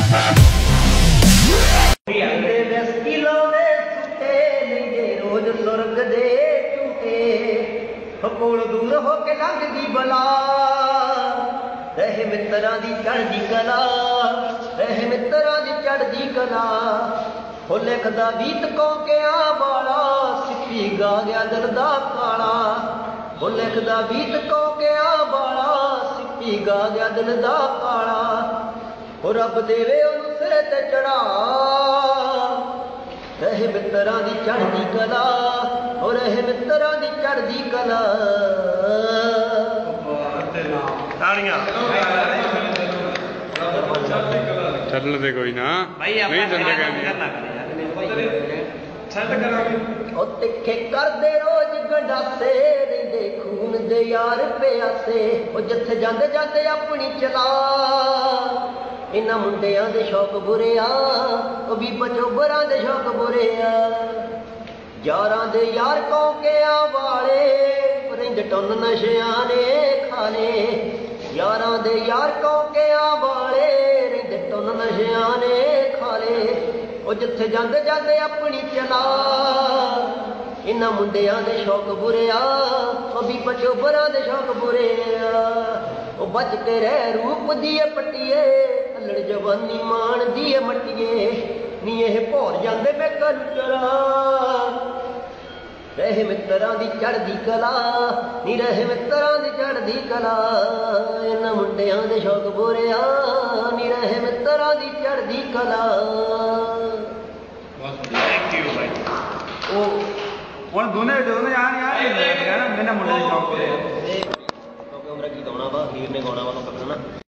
कोल दूर हो के लंघदी बला रहे मित्रा दी चढ़दी कला रहे मित्रा दी चढ़दी कला हो लिखदा बीत कौंकिया वाला सिੱਖੀ गा गया दिल दा काला हो लिखदा बीत कौंकिया वाला सिੱਖੀ गा गया दिल दा काला हो रब देवे उन्हें सिर ते चढ़ा रहे मित्रा दी चढ़दी कला हो रहे मित्रा दी चढ़दी कला चल दे कोई ना नहीं तिखे करदे रोज गंडासे रहिंदे खून दे यार प्यासे जिथे जांदे जांदे अपनी चला इन्हां मुंडियां दे शौक बुरे आ भी बचोबरां दे शौक बुरे आ यारां दे यार कौंकिया वाले रिंद टुन नशियां ने खाले यारां दे यार कौंकिया वाले रिंद टुन नशियां ने खाले जिथे जांदे जांदे अपनी चला इन्हां मुंडियां दे शौक बुरे आ भी बचोबरां दे शौक बुरे आ बच के रह रूप दिए पट्टिए अल्लड़ जवानी मान दिए मट्टिए नी ये भौर जांदे मैं कल चला रहे मित्रा दी चढ़दी कला नी रहे मित्रा दी चढ़दी कला इन्हां मुंडियां दे शौक बुरे आ नी रहे मित्रा दी चढ़दी कला। थैंक यू भाई ओ हुण दोने यार मेरा मुंडे दे शौक बुरे आ क्योंकि उमरा की गाना वा हीर ने गाना वा तो पता ना।